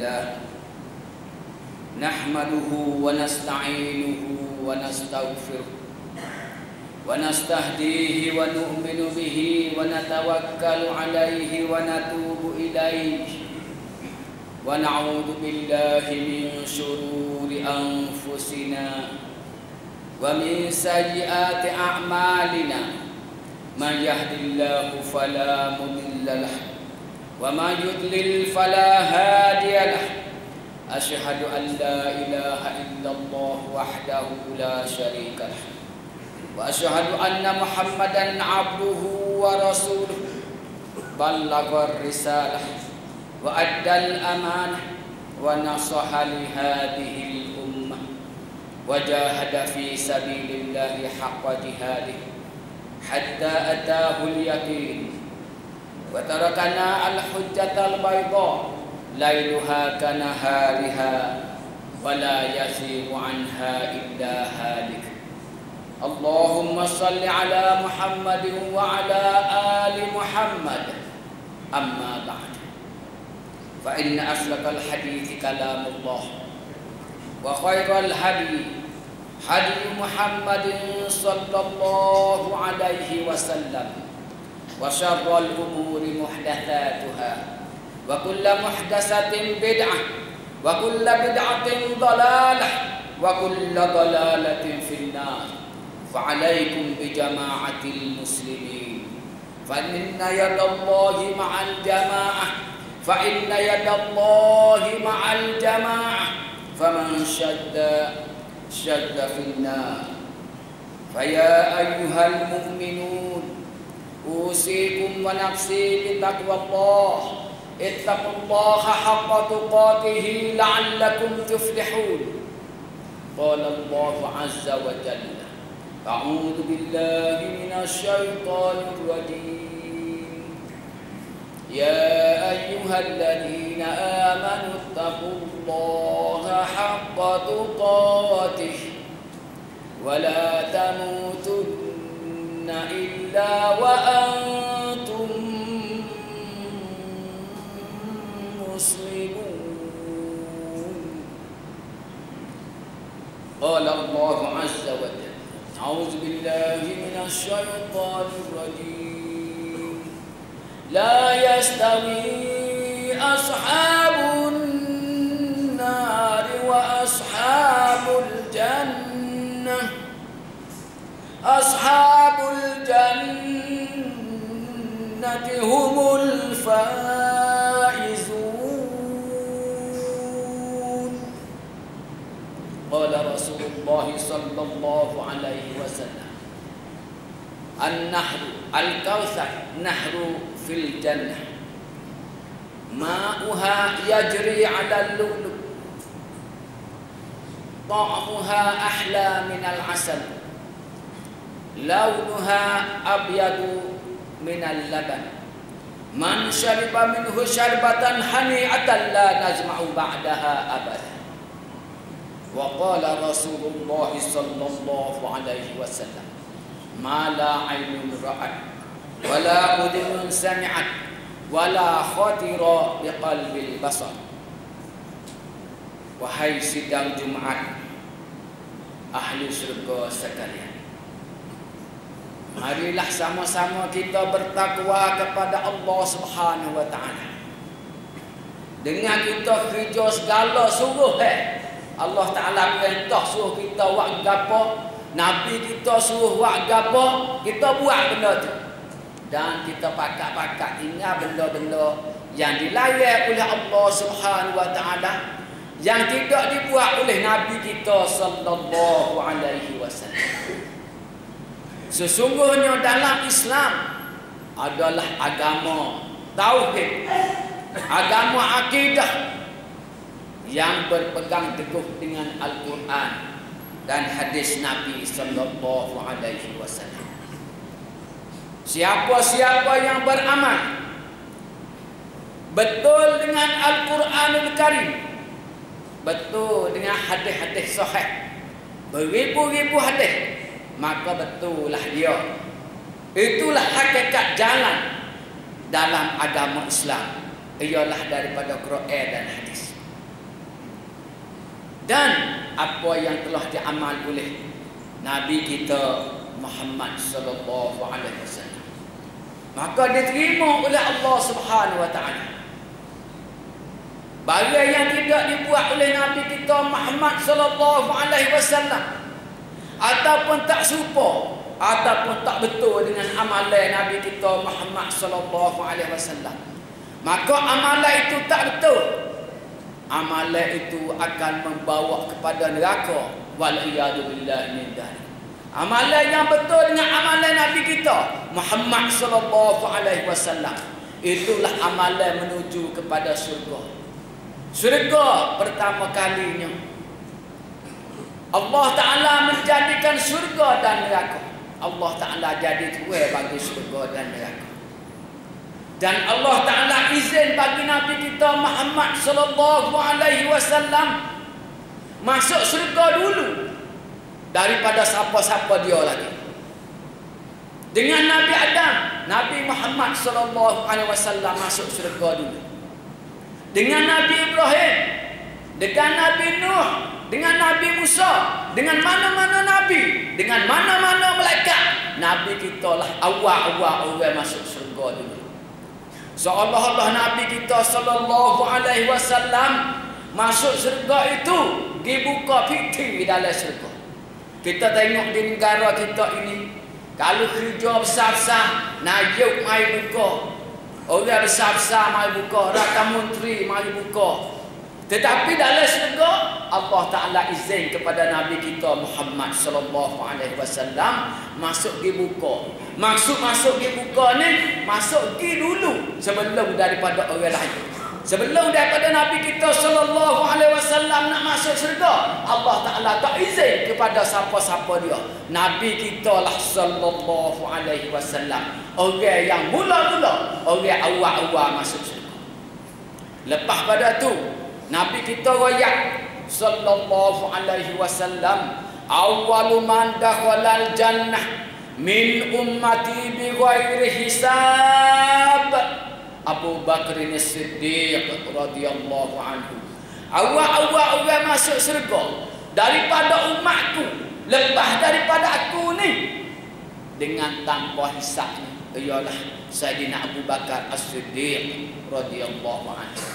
لله نحمده ونستعينه ونستغفره ونستهديه ونؤمن به ونتوكل عليه ونتوب إليه ونعوذ بالله من شرور أنفسنا ومن سيئات أعمالنا من يهد الله فلا مضل له ومن يضلل فلا هادي له أشهد أن لا إله إلا الله وحده لا شريك له وأشهد أن محمدا عبده ورسوله بلغ الرسالة وأدى الأمانة ونصح لهذه الأمة وجاهد في سبيل الله حق جهاده حتى أتاه اليقين وتركنا الحجة البيضاء ليلها كنهارها ولا يزيغ عنها إلا هالك اللهم صل على محمد وعلى آل محمد أما بعد فإن أصدق الحديث كلام الله وخير الهدي هدي محمد صلى الله عليه وسلم وشر الأمور محدثاتها وكل محدثة بدعة وكل بدعة ضلالة وكل ضلالة في النار فعليكم بجماعة المسلمين فإن يد الله مع الجماعة فإن يد الله مع الجماعة فمن شد في النار فيا أيها المؤمنون أوصيكم ونفسي بتقوى الله اتقوا الله حق تقاته لعلكم تفلحون قال الله عز وجل أعوذ بالله من الشيطان الرجيم يا أيها الذين آمنوا اتقوا الله حق تقاته ولا تموتن إلا وأنتم مسلمون قال الله عز وجل أعوذ بالله من الشيطان الرجيم لا يستوي أصحاب النار وأصحاب الجنة أصحاب الجنة هم الفائزون قال رسول الله صلى الله عليه وسلم النهر الكوثر نهر في الجنة ماؤها يجري على اللؤلؤ طعمها أحلى من العسل لونها أبيض من اللبن من شرب منه شربة هنيئة لا نزمع بعدها أبدا وقال رسول الله صلى الله عليه وسلم ما لا عين رأت ولا أذن سمعت ولا خطر بقلب البصر. Wahai sidang Jumaat ahli syurga sekalian, marilah sama-sama kita bertakwa kepada Allah Subhanahu wa taala. Dengan kita kerja segala suruh Allah Taala perintah suruh kita buat gapo, Nabi kita suruh buat gapo, kita buat benda tu. Dan kita pakat-pakat ingat benda-benda yang dilarang oleh Allah Subhanahu wa taala, yang tidak dibuat oleh Nabi kita sallallahu alaihi wasallam. Sesungguhnya dalam Islam adalah agama tauhid, agama akidah yang berpegang teguh dengan Al-Quran dan hadis Nabi sallallahu alaihi wasallam. Siapa-siapa yang beramal betul dengan Al-Quranul Karim, betul dengan hadis-hadis sahih, beribu-ribu hadis, maka betullah dia. Itulah hakikat jalan dalam agama Islam, ialah daripada Quran dan hadis. dan apa yang telah diamal oleh Nabi kita Muhammad sallallahu alaihi wasallam, maka diterima oleh Allah Subhanahu wa taala. Barang yang tidak dibuat oleh Nabi kita Muhammad sallallahu alaihi wasallam ataupun tak serupa ataupun tak betul dengan amalan Nabi kita Muhammad sallallahu alaihi wasallam, maka amalan itu tak betul. Amalan itu akan membawa kepada neraka. Wal-iyadu billahi min dzalik. Amalan yang betul dengan amalan Nabi kita Muhammad sallallahu alaihi wasallam, itulah amalan menuju kepada syurga. Syurga pertama kalinya Allah Ta'ala menjadikan syurga dan neraka. Allah Ta'ala jadi tuai bagi syurga dan neraka. Dan Allah Ta'ala izin bagi Nabi kita Muhammad sallallahu alaihi wasallam masuk syurga dulu daripada siapa-siapa dia lagi. Dengan Nabi Adam, Nabi Muhammad sallallahu alaihi wasallam masuk syurga dulu. Dengan Nabi Ibrahim, dengan Nabi Nuh, dengan Nabi Musa, dengan mana-mana Nabi, dengan mana-mana malaikat, Nabi kita lah awal-awal orang masuk syurga dulu. Seolah-olah Nabi kita sallallahu alaihi wasallam masuk syurga itu dibuka pintu di dalam syurga. Kita tengok di negara kita ini, kalau kerja besar-besar, Najib mai buka, orang besar-besar mai buka, Rata Menteri mai buka. Tetapi dalam syurga Allah Ta'ala izin kepada Nabi kita Muhammad sallallahu alaihi wasallam masuk dibuka. Masuk dibuka ni, masuk di dulu sebelum daripada orang lain. Sebelum daripada Nabi kita sallallahu alaihi wasallam nak masuk syurga, Allah Ta'ala tak izin kepada siapa-siapa dia. Nabi kita lah sallallahu alaihi wasallam, orang yang mula-mula, orang awal-awal masuk syurga. Lepas pada tu Nabi kita royak sallallahu alaihi wasallam, awwalu man dakhalal jannah min ummati bi ghairi hisab, Abu Bakr As-Siddiq radhiyallahu anhu. Awal-awal orang masuk syurga daripada umatku, lepas daripada aku ni, dengan tanpa hisab, ialah Sayyidina Abu Bakar As-Siddiq radhiyallahu anhu.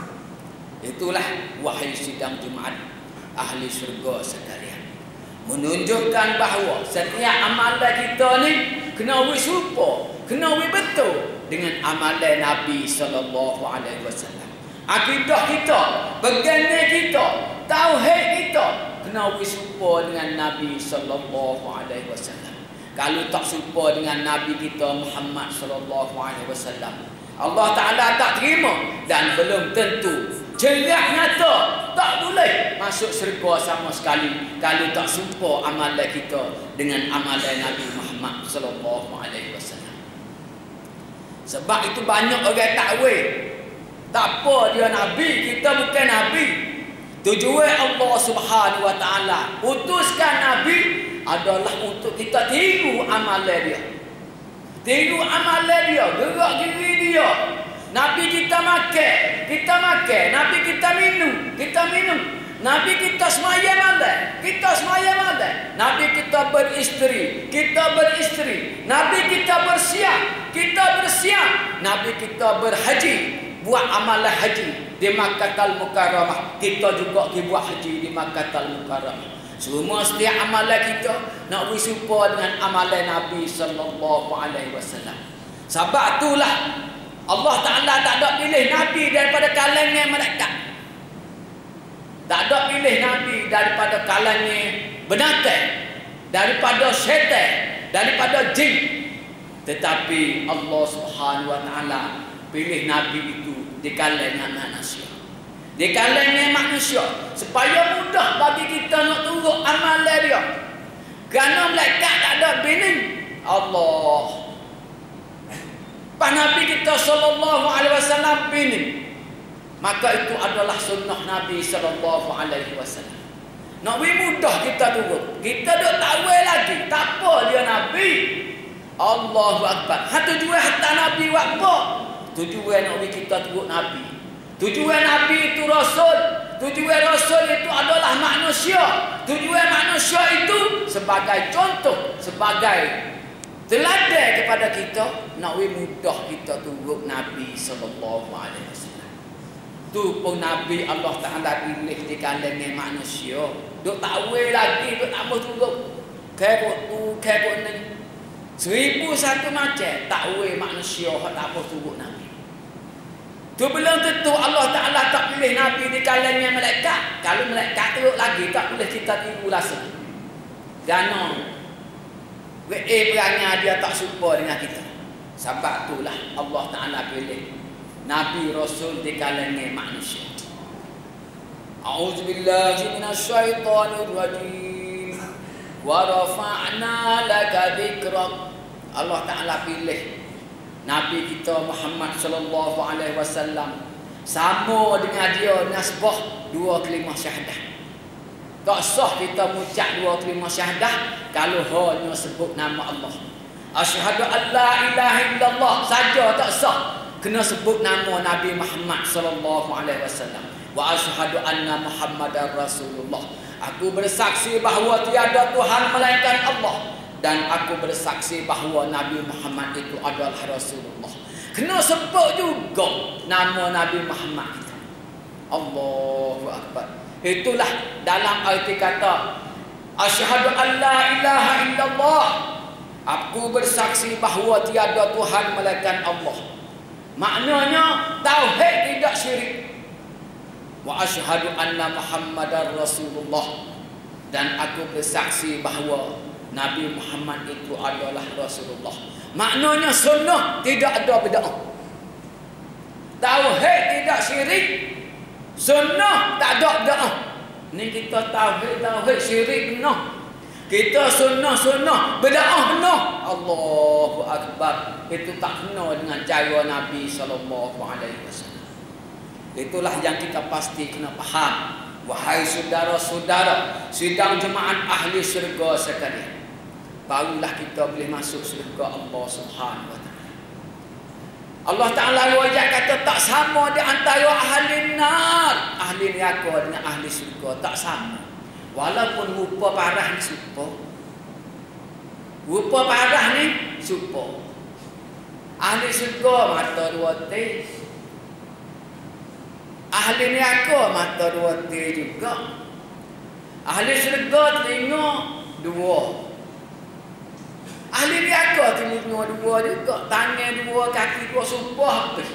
Itulah wahai sidang Jumaat ahli syurga sekalian, menunjukkan bahawa setiap amalan kita ni kena serupa, kena betul dengan amalan Nabi sallallahu alaihi wasallam. Akidah kita, pegangan kita, tauhid kita kena serupa dengan Nabi sallallahu alaihi wasallam. Kalau tak serupa dengan Nabi kita Muhammad sallallahu alaihi wasallam, Allah Ta'ala tak terima dan belum tentu jerak nyata tak boleh masuk syurga sama sekali kalau tak serupa amalan kita dengan amalan Nabi Muhammad sallallahu alaihi wasallam. Sebab itu banyak orang takwil, tak apa dia nabi, kita bukan nabi. Tujuan Allah Subhanahu wa taala utuskan nabi adalah untuk kita tiru amalan dia. Tiru amalan dia, gerak geri dia. Nabi kita makan, kita makan. Nabi kita minum, kita minum. Nabi kita semaya malam, kita semaya malam. Nabi kita beristeri, kita beristeri. Nabi kita bersiap, kita bersiap. Nabi kita berhaji, buat amalan haji di Makkahul Mukarramah. Kita juga buat haji di Makkahul Mukarramah. Semua setiap amalan kita nak berserupa dengan amalan Nabi sallallahu alaihi wasallam. Sebab itulah Allah Ta'ala tak ada pilih Nabi daripada kalangan malaikat. Tak ada pilih Nabi daripada kalangan binatang, daripada syaitan, daripada jin. Tetapi Allah Subhanahu wa Ta'ala pilih Nabi itu di kalangan manusia. Di kalangan manusia supaya mudah bagi kita nak turut amalan dia. Kerana malaikat tak ada bini Allah. Pas Nabi kita sallallahu alaihi wasallam bini, maka itu adalah sunnah Nabi sallallahu alaihi wasallam. Nak mudah kita turut. Kita duk takwil lagi, tak apa dia Nabi. Allahu akbar. Tujuan hatta Nabi buat apa? Tujuan nak kita turut Nabi. Tujuan Nabi itu Rasul. tujuan Rasul itu adalah manusia. Tujuan manusia itu sebagai contoh, sebagai teladan kepada kita, nak mudah kita turut Nabi sallallahu alaihi wasallam. Tu pun Nabi Allah Taala pilih di kalangan manusia. Duk tak we lagi, duk tak mau turut. Kekok tu, kekok ni. 1001 macam tak we manusia hak tak mau turut Nabi. Tu belum tentu Allah Ta'ala tak pilih Nabi di kalangan malaikat. Kalau malaikat teruk lagi, tak boleh kita tiru rasa. Kerana perangai dia tak serupa dengan kita. Sebab itulah Allah Ta'ala pilih Nabi Rasul di kalangan manusia. A'udzubillahi minasyaitonirrajim. Wa rafa'na laka dzikrak. Allah Ta'ala pilih Nabi kita Muhammad sallallahu alaihi wasallam sama dengan dia nasbah 2 kalimah syahadah. Tak sah kita mengucap 2 kalimah syahadah kalau hanya sebut nama Allah. Asyhadu an la ilaha illallah saja tak sah, kena sebut nama Nabi Muhammad sallallahu alaihi wasallam. Wa asyhadu anna Muhammadar Rasulullah. Aku bersaksi bahawa tiada Tuhan melainkan Allah. Dan aku bersaksi bahawa Nabi Muhammad itu adalah Rasulullah. Kena sebut juga nama Nabi Muhammad kita. Allahu Akbar. Itulah dalam arti kata asyhadu an la ilaha illallah. Aku bersaksi bahawa tiada Tuhan melainkan Allah. Maknanya tauhid tidak syirik. Wa asyhadu anna Muhammadar Rasulullah. Dan aku bersaksi bahawa Nabi Muhammad itu adalah Rasulullah. Maknanya sunnah tidak ada bid'ah. Tauhid tidak syirik. Sunnah tak ada bid'ah. Ni kita tauhid syirik benar. Kita sunnah bid'ah benar. Allahu Akbar. Itu tak kena dengan cara Nabi sallallahu alaihi wasallam. Itulah yang kita pasti kena faham. Wahai saudara-saudara, sidang jemaat ahli syurga sekalian, barulah kita boleh masuk syurga Allah Subhanahu wa taala. Allah Taala wajah kata tak sama di antara ahli nar, ahli neraka dengan ahli syurga, tak sama. Walaupun rupa parah ni serupa. Rupa parah ni serupa. Ahli syurga mata 2 tis. Ahli neraka mata 2 tis juga. Ahli syurga telinga 2. Ahli neraka telinga 2 juga, tangan 2, kaki 2, sumpah habis.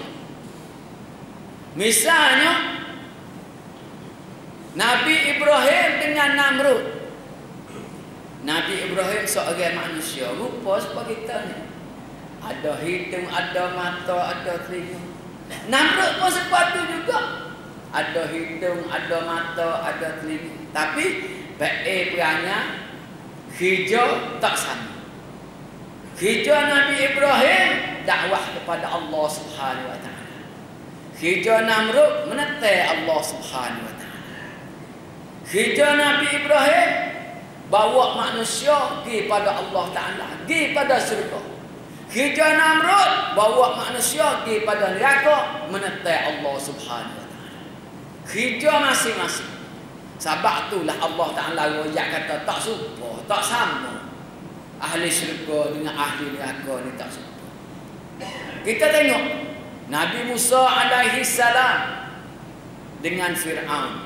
Misalnya Nabi Ibrahim dengan Namrud. Nabi Ibrahim seorang manusia rupa seperti kita ni. Ada hidung, ada mata, ada telinga. Namrud pun seperti juga. Ada hidung, ada mata, ada telinga. Tapi baik perangai hijau tak sama. Hijau Nabi Ibrahim dakwah kepada Allah Subhanahu wa taala. Hijau Namrud menetai Allah Subhanahu wa taala. Hijau Nabi Ibrahim bawa manusia pergi pada Allah Taala, pergi pada syurga. Hijau Namrud bawa manusia pergi pada neraka, menetai Allah Subhanahu wa taala. Hijau masing-masing. Sebab itulah Allah Taala royak kata tak serupa, tak sama. Ahli syurga dengan ahli neraka ni tak serupa. Kita tengok Nabi Musa alaihi salam dengan Fir'aun.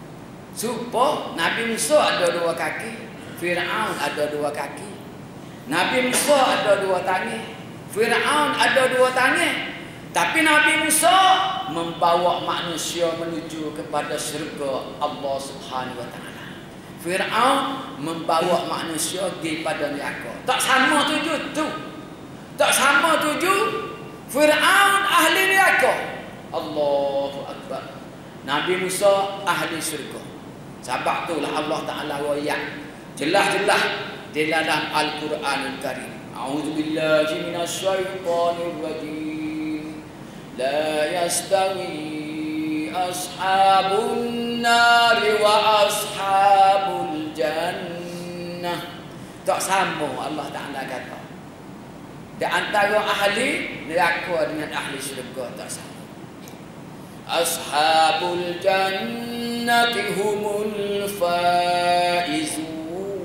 Serupa. Nabi Musa ada 2 kaki, Fir'aun ada 2 kaki. Nabi Musa ada 2 tangan, Fir'aun ada 2 tangan. Tapi Nabi Musa membawa manusia menuju kepada syurga Allah Subhanahu wa taala. Fir'aun membawa manusia pergi pada neraka. Tak sama tuju tu. Tak sama tuju. Fir'aun ahli neraka. Allahu Akbar. Nabi Musa ahli syurga. Sebab itulah Allah Taala royak jelas-jelas di dalam Al-Quranul Karim. A'udzubillahi minasyaitonir rajim. La yastawi ashabun nari wa ashabul jannah. Tak sama Allah Taala kata. Di antara ahli neraka dengan ahli syurga tak sama. Ashabul jannah jannati humul faizun.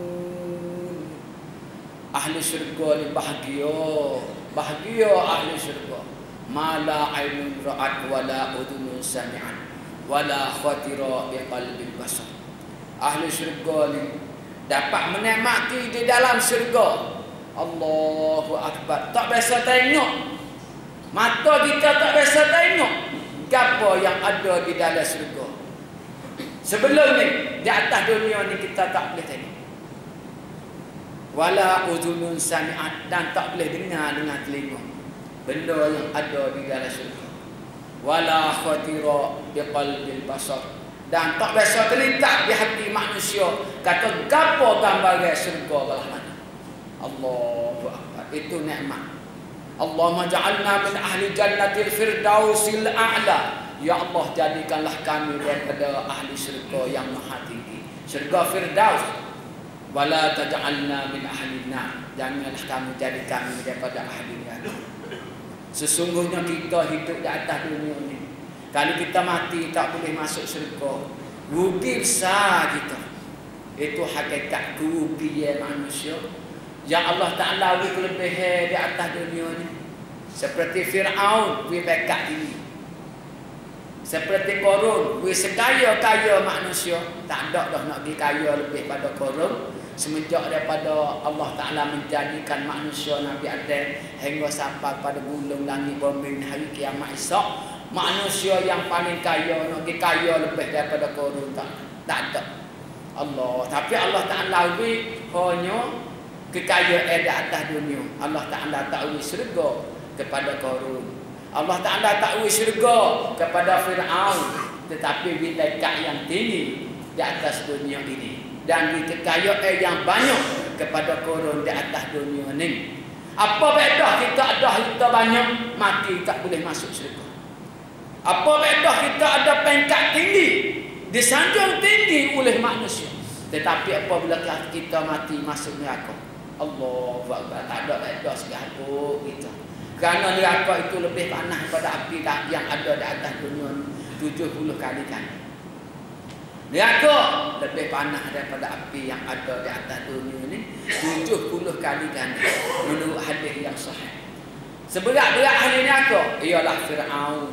Ahli syurga ni bahagia ahli syurga. Ma la ainun ra'at wala udhunun sami'at wala khatira bi qalbil basar. Ahli syurga ni dapat menikmati di dalam syurga. Allahu akbar. Tak biasa tengok. Mata kita tak biasa tengok apa yang ada di dalam syurga. Sebelum ni di atas dunia ni kita tak boleh tengok. Wala udhunun sami'at, dan tak boleh dengar dengan telinga benda yang ada di dalam syurga. Wala khatira bi qalbil basar, dan tak biasa terlintas di hati manusia kata gapo gambar syurga belah mana. Allahu akbar. Itu nikmat. Allahumma ja'alna min ahli jannatil firdausil a'la. Ya Allah, jadikanlah kami daripada ahli syurga yang maha tinggi, syurga firdaus. Wala taj'alna min ahli nar, janganlah kamu jadi kami daripada ahli neraka. Sesungguhnya kita hidup di atas dunia ni, kalau kita mati tak boleh masuk syurga, rugi besar kita. Itu hakikat kerugian manusia yang Allah Ta'ala beri kelebihan di atas dunia ni. Seperti Fir'aun, beri pekat tinggi. Seperti Korun, beri sekaya-kaya manusia. Tak ada dah nak beri kaya lebih pada Korun. Semenjak daripada Allah Ta'ala menjadikan manusia Nabi Adam hingga sampai pada gulung langit bumi hari kiamat esok, manusia yang paling kaya nak beri kaya lebih daripada Korun. Tak ada Allah. Tapi Allah Ta'ala beri hanya kekayaan di atas dunia. Allah Ta'ala tak beri syurga kepada Korun. Allah Ta'ala tak beri syurga kepada Fir'aun, tetapi beri dekat yang tinggi di atas dunia ini, dan beri kekayaan yang banyak kepada Korun di atas dunia ini. Apa beza kita ada harta banyak, mati tak boleh masuk syurga? Apa beza kita ada peringkat tinggi, disanjung tinggi oleh manusia, tetapi apabila kita mati masuk neraka? Allahu Akbar. Tak ada beza segala kita. Kerana neraka itu lebih panas pada api yang ada di atas dunia 70 kali ganda. Neraka lebih panas daripada api yang ada di atas dunia ni 70 kali ganda menurut hadis yang sahih. Seberat-berat ahli neraka ialah Fir'aun.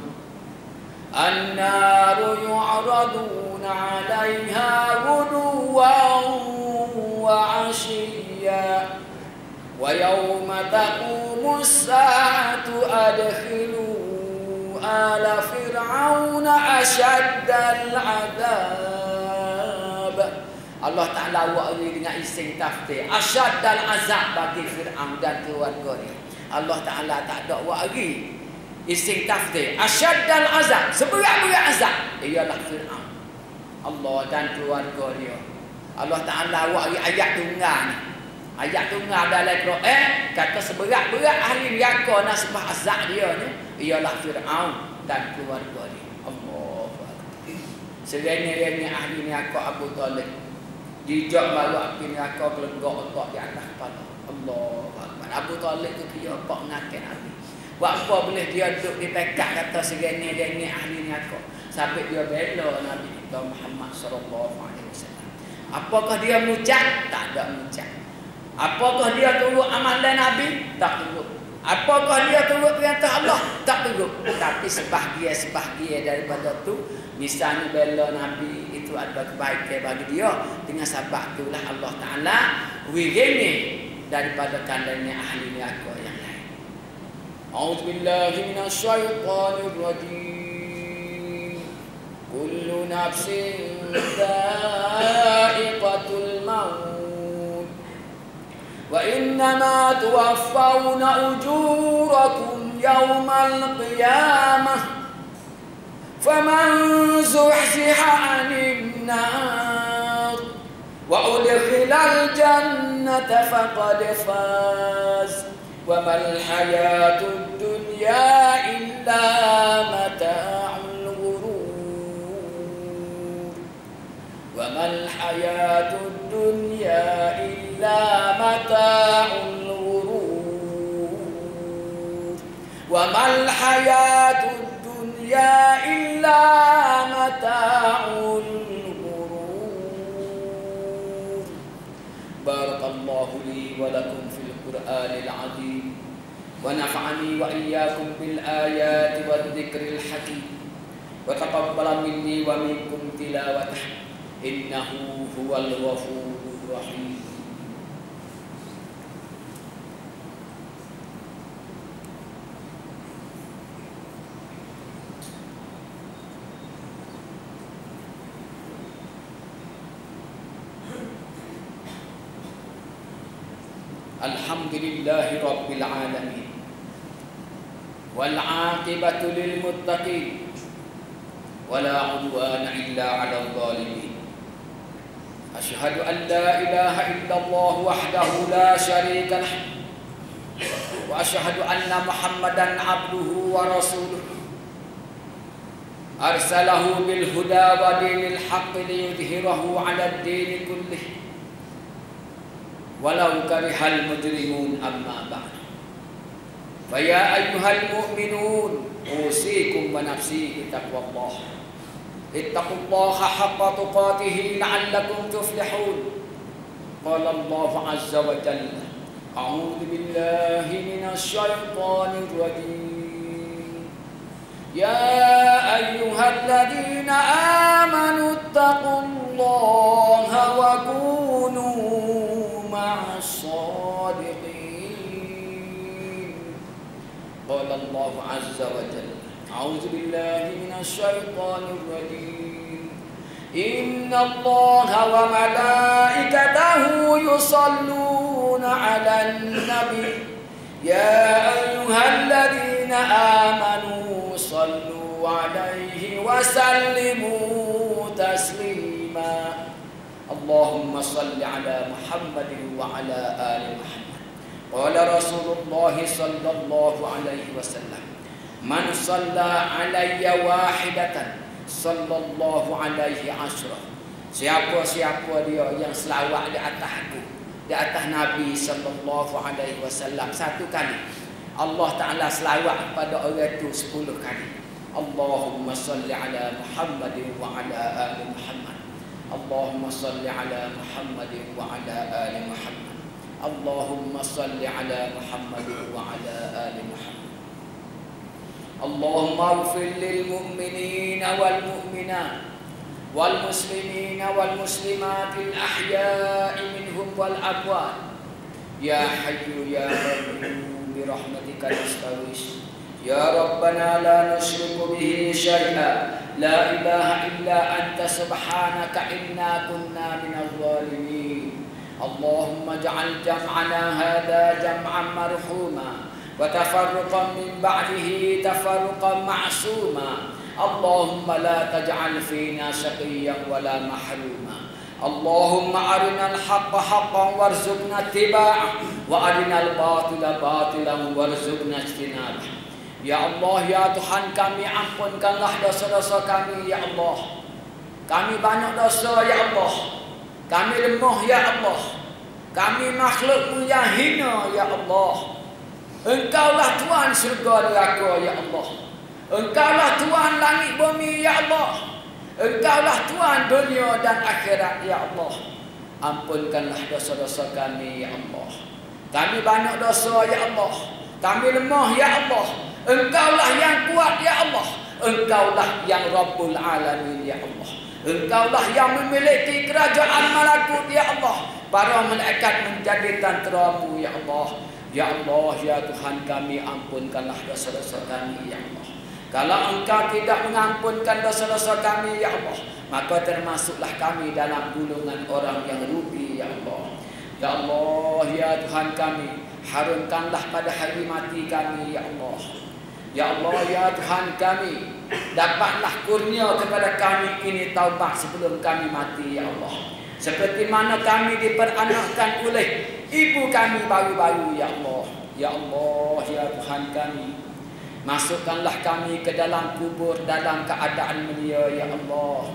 An-naru yu'raduna 'alaiha ghuduwan wa 'ashiyya wa yawma taqumus sa'atu adkhilu ala fir'auna asyaddal 'adzab. Allah Ta'ala buat ini dengan isim tafsir asyaddal 'adzab bagi Fir'aun dan keluarga dia. Allah Ta'ala tak ada buat lagi isim tafsir asyaddal 'adzab, seberat-berat azab ialah Fir'aun, Allah dan keluarga dia. Allah Ta'ala buat ayat tunggal ni. Ayat tunggal dalam Quran kata seberat-berat ahli neraka nasibah azab dia ni ialah Fir'aun dan keluarga dia. Allahu Akbar. Serene-rene ahli neraka Abu Talib, jijak baru api neraka gelegak otak di atas kepala. Allahu Akbar. Abu Talib tu kira pak ngaken Nabi. Buat apa boleh dia duduk di pekat kata serene-rene ahli neraka sampai dia bela Nabi kita Muhammad sallallahu alaihi wasallam. Apakah dia mengucap? Tak ada mengucap. Apakah dia turut amalan Nabi? Tak turut. Apakah dia turut perintah Allah? Tak turut. Tapi sebahagian daripada tu, misalnya bela Nabi itu ada kebaikan bagi dia. Dengan sebab itulah Allah Ta'ala wirini daripada kandangnya ahli neraka yang lain. A'udzubillahi minasyaitonir rajim. Kullu nafsin dha'iqatul maut. وَإِنَّمَا تُوَفَّوْنَ أُجُورَكُمْ يَوْمَ الْقِيَامَةِ فَمَنْ زُحْزِحَ عَنِ النَّارِ وَأُدْخِلَ الْجَنَّةَ فَقَدْ فَازَ وَمَا الْحَيَاةُ الدُّنْيَا إِلَّا مَتَاعُ الْغُرُورِ وَمَا الْحَيَاةُ الدُّنْيا إِلَّا مَتَاعُ الْغُرُورِ وَمَا الْحَيَاةُ الدُّنْيَا إِلَّا متاع الغرور. بارك الله لي ولكم في القرآن العظيم ونفعني وإياكم بالآيات والذكر الحكيم وتقبل مني ومنكم تلاوته إنه هو الغفور الرحيم. الحمد لله رب العالمين والعاقبة للمتقين ولا عدوان إلا على الظالمين. أشهد أن لا إله إلا الله وحده لا شريك له وأشهد أن محمدا عبده ورسوله أرسله بالهدى ودين الحق ليظهره على الدين كله ولو كره المجرمون. أما بعد فيا أيها المؤمنون أوصيكم ونفسي بتقوى الله. اتقوا الله حق تقاته لعلكم تفلحون. قال الله عز وجل أعوذ بالله من الشيطان الرجيم يا أيها الذين آمنوا اتقوا الله وكونوا مع الصادقين. قال الله عز وجل أعوذ بالله من الشيطان الرجيم إن الله وملائكته يصلون على النبي يا أيها الذين آمنوا صلوا عليه وسلموا تسليما. اللهم صل على محمد وعلى آل محمد. قال رسول الله صلى الله عليه وسلم من صلى علي واحدة صلى الله عليه عشرة. Siapa-siapa dia yang selawat di atas aku, di atas Nabi sallallahu alaihi wasallam satu kali, Allah Taala selawat pada orang itu 10 kali. Allahumma salli ala Muhammad wa ala ali Muhammad. Allahumma salli ala Muhammad wa ala ali Muhammad. Allahumma salli ala Muhammad wa ala ali Muhammad. اللهم اغفر للمؤمنين والمؤمنات والمسلمين والمسلمات الأحياء منهم والأموات يا حي يا قيوم برحمتك نستغيث يا ربنا لا نشرك به شيئا لا إله إلا أنت سبحانك إنا كنا من الظالمين. اللهم اجعل جمعنا هذا جمعا مرحوما وتفرقا من بعده تفرقا معصوما. اللهم لا تجعل فينا شقيا ولا محروما. اللهم أرنا الحق حقا وارزقنا اتباعه وأرنا الباطل باطلا وارزقنا اجتنابه. Ya Allah, ya Tuhan kami, ampunkanlah dosa-dosa kami ya Allah. Kami banyak dosa ya Allah. Kami lemah ya Allah. Kami makhluk-Mu yang hina ya Allah. Engkaulah Tuhan syurga neraka ya Allah. Engkaulah Tuhan langit bumi ya Allah. Engkaulah Tuhan dunia dan akhirat ya Allah. Ampunkanlah dosa-dosa kami ya Allah. Kami banyak dosa ya Allah. Kami lemah ya Allah. Engkaulah yang kuat ya Allah. Engkaulah yang Rabbul Alamin ya Allah. Engkaulah yang memiliki kerajaan malakut ya Allah. Para malaikat menjadi tenteramu ya Allah. Ya Allah, ya Tuhan kami, ampunkanlah dosa-dosa kami ya Allah. Kalau Engkau tidak mengampunkan dosa-dosa kami ya Allah, maka termasuklah kami dalam golongan orang yang rugi ya Allah. Ya Allah, ya Tuhan kami, harunkanlah pada hari mati kami ya Allah. Ya Allah, ya Tuhan kami, dapatlah kurnia kepada kami ini taubat sebelum kami mati ya Allah. Seperti mana kami diperanakkan oleh ibu kami baru-baru ya Allah. Ya Allah, ya Tuhan kami, masukkanlah kami ke dalam kubur dalam keadaan mulia ya Allah.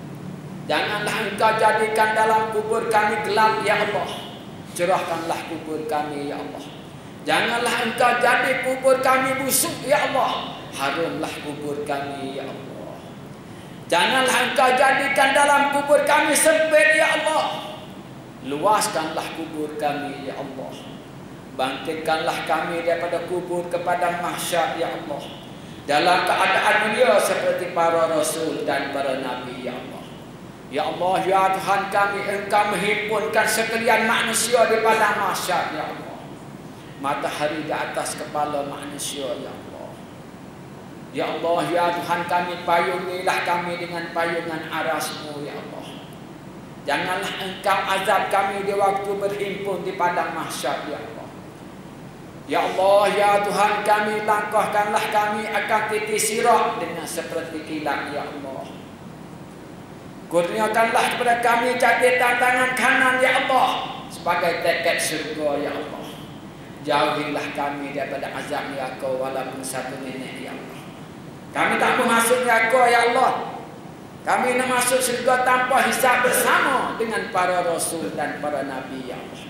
Janganlah Engkau jadikan dalam kubur kami gelap ya Allah. Cerahkanlah kubur kami ya Allah. Janganlah Engkau jadi kubur kami busuk ya Allah. Harumlah kubur kami ya Allah. Janganlah engkau jadikan dalam kubur kami sempit ya Allah. Luaskanlah kubur kami ya Allah. Bangkitkanlah kami daripada kubur kepada mahsyar ya Allah, dalam keadaan mulia seperti para rasul dan para nabi ya Allah. Ya Allah, ya Tuhan kami, engkau menghimpunkan sekalian manusia di padang mahsyar ya Allah. Matahari di atas kepala manusia ya Allah. Ya Allah, ya Tuhan kami, payungilah kami dengan payungan arasmu ya Allah. Janganlah engkau azab kami di waktu berhimpun di padang mahsyar ya Allah. Ya Allah, ya Tuhan kami, langkahkanlah kami akan titik sirat dengan seperti kilat ya Allah. Kurniakanlah kepada kami catatan tangan kanan ya Allah sebagai tiket syurga ya Allah. Jauhilah kami daripada azab neraka walaupun satu minit ya Allah. Kami tak mau masuk neraka ya Allah. Kami nak masuk syurga tanpa hisab bersama dengan para rasul dan para nabi ya Allah.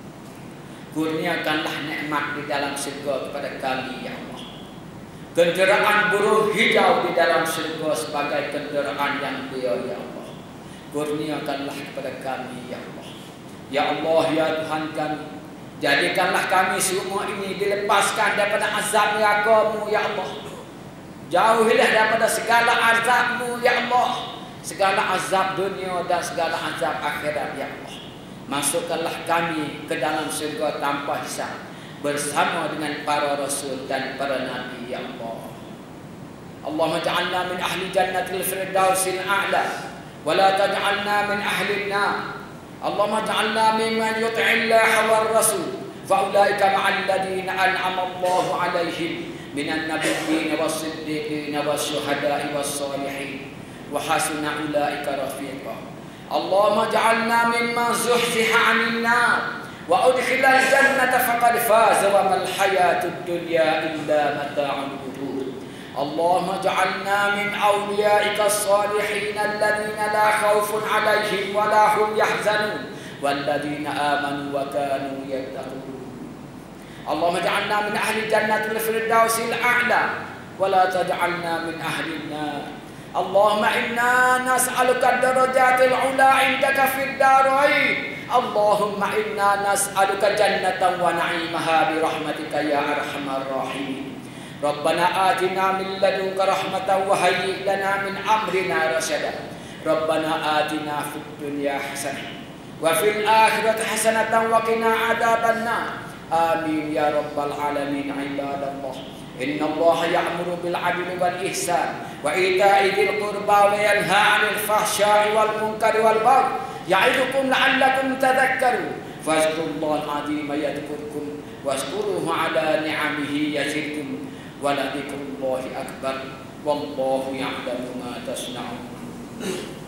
Kurniakanlah nikmat di dalam syurga kepada kami ya Allah. Kenderaan buruh hijau di dalam syurga sebagai kenderaan yang mulia ya Allah. Kurniakanlah kepada kami ya Allah. Ya Allah, ya Tuhan kami, jadikanlah kami semua ini dilepaskan daripada azab neraka-Mu ya Allah. Jauhilah daripada segala azab-Mu ya Allah, segala azab dunia dan segala azab akhirat ya Allah. Masukkanlah kami ke dalam syurga tanpa hisab bersama dengan para rasul dan para nabi ya Allah. Allahumma ja'alna min ahli jannatil firdausil a'la ولا تجعلنا من أهل النار. اللهم اجعلنا ممن يطع الله والرسول فأولئك مع الذين أنعم الله عليهم من النبيين والصديقين والشهداء والصالحين وحسن أولئك رفيقا. اللهم اجعلنا ممن زحزح عن النار وأدخل الجنة فقد فاز وما الحياة الدنيا إلا متاع الغرور. اللهم اجعلنا من أوليائك الصالحين الذين لا خوف عليهم ولا هم يحزنون والذين آمنوا وكانوا يتقون. اللهم اجعلنا من أهل جنة الفردوس الأعلى ولا تجعلنا من أهل النار. اللهم إنا نسألك الدرجات العلى عندك في الدارين. اللهم إنا نسألك جنة ونعيمها برحمتك يا أرحم الراحمين. ربنا آتنا من لدنك رحمة وهيئ لنا من أمرنا رشدا. ربنا آتنا في الدنيا حسنة وفي الآخرة حسنة وقنا عذاب النار. آمين يا رب العالمين. عباد الله، إن الله يأمر بالعدل والإحسان وإيتاء ذي القربى وينهى عن الفحشاء والمنكر والبغي يعظكم لعلكم تذكرون. فاذكروا الله العظيم يذكركم واشكروه على نعمه يزدكم ولذكر الله أكبر والله يعلم ما تصنعون.